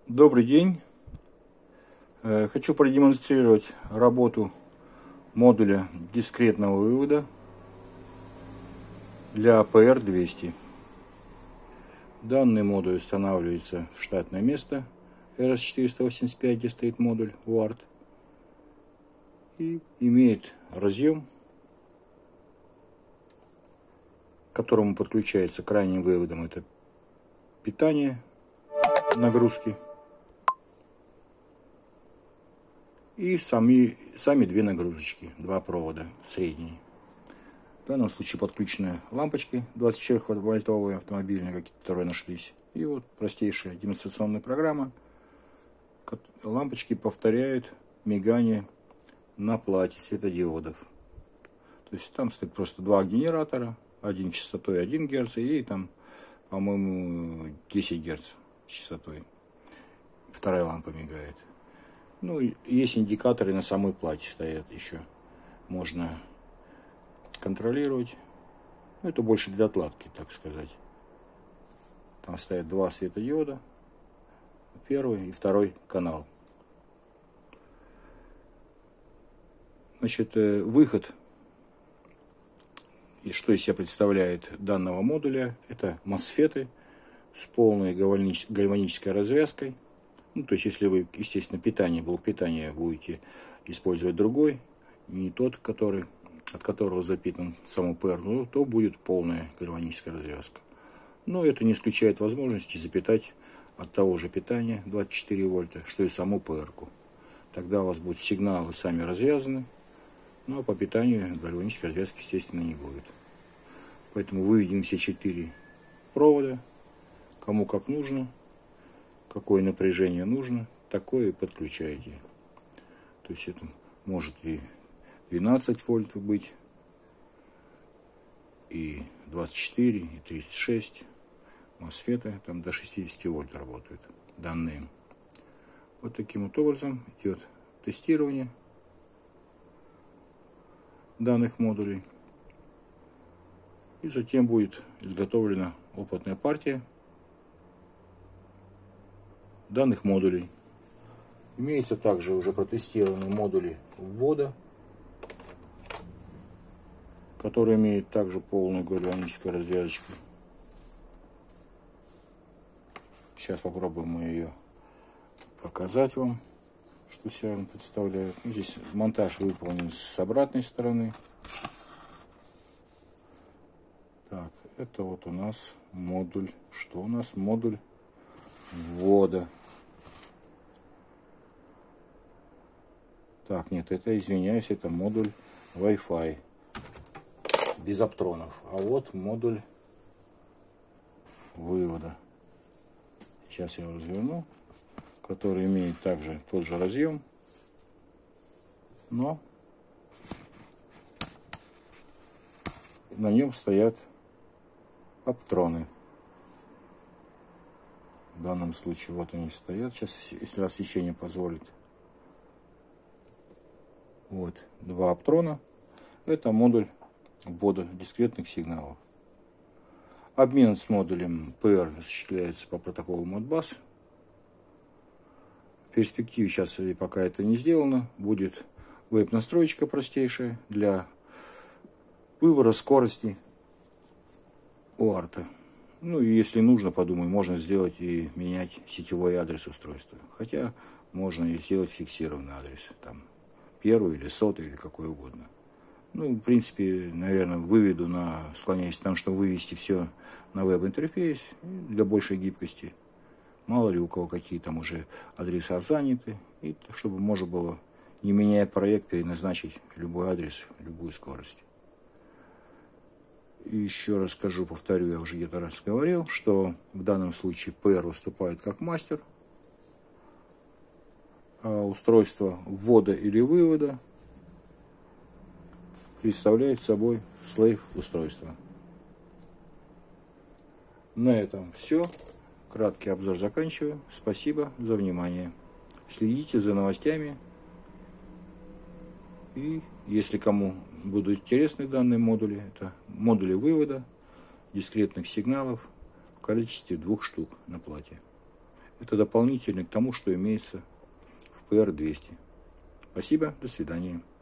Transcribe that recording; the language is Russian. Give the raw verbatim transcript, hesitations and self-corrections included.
Добрый день! Хочу продемонстрировать работу модуля дискретного вывода для пэ эр двести. Данный модуль устанавливается в штатное место эр эс четыреста восемьдесят пять, где стоит модуль у арт, и имеет разъем, к которому подключается крайним выводом это питание, нагрузки, и сами, сами две нагрузочки, два провода средние. В данном случае подключены лампочки двадцать четыре вольтовые автомобильные, которые нашлись. И вот простейшая демонстрационная программа. Лампочки повторяют мигание на плате светодиодов. То есть там стоит просто два генератора, один частотой один герц и там, по-моему, десять герц частотой. Вторая лампа мигает. Ну, есть индикаторы на самой плате стоят еще. Можно контролировать. Ну, это больше для отладки, так сказать. Там стоят два светодиода. Первый и второй канал. Значит, выход, и что из себя представляет данного модуля, это мосфеты с полной гальванической развязкой. Ну, то есть, если вы, естественно, питание, блок питания будете использовать другой, не тот, который, от которого запитан само пэ эр, ну, то будет полная гальваническая развязка. Но это не исключает возможности запитать от того же питания двадцать четыре вольта, что и саму пэ эр-ку. Тогда у вас будут сигналы сами развязаны, но по питанию гальванической развязки, естественно, не будет. Поэтому выведем все четыре провода, кому как нужно. Какое напряжение нужно, такое и подключаете. То есть это может и двенадцать вольт быть, и двадцать четыре, и тридцать шесть. Мосфеты там до шестидесяти вольт работают данные. Вот таким вот образом идет тестирование данных модулей. И затем будет изготовлена опытная партия данных модулей. Имеются также уже протестированные модули ввода, которые имеют также полную гальваническую развязочку. Сейчас попробуем мы ее показать вам, что себя он представляет. Здесь монтаж выполнен с обратной стороны. Так, это вот у нас модуль. Что у нас? Модуль ввода. Так, нет, это, извиняюсь, это модуль Wi-Fi без оптронов. А вот модуль вывода. Сейчас я его разверну, который имеет также тот же разъем, но на нем стоят оптроны. В данном случае вот они стоят. Сейчас, если освещение позволит. Вот два оптрона. Это модуль ввода дискретных сигналов. Обмен с модулем пэ эр осуществляется по протоколу Модбас. В перспективе, сейчас пока это не сделано, будет веб-настроечка простейшая для выбора скорости у арта. Ну и если нужно, подумаю, можно сделать и менять сетевой адрес устройства. Хотя можно и сделать фиксированный адрес. Там первый или сотый, или какой угодно. Ну, в принципе, наверное, выведу на, склоняюсь к тому, что вывести все на веб-интерфейс для большей гибкости. Мало ли у кого какие там уже адреса заняты. И чтобы можно было, не меняя проект, переназначить любой адрес, любую скорость. И еще раз скажу, повторю, я уже где-то раз говорил, что в данном случае пэ эр выступает как мастер, а устройство ввода или вывода представляет собой слейв устройства. На этом все. Краткий обзор заканчиваю. Спасибо за внимание. Следите за новостями. И если кому будут интересны данные модули, это модули вывода дискретных сигналов в количестве двух штук на плате. Это дополнительно к тому, что имеется в пэ эр двести. Спасибо, до свидания.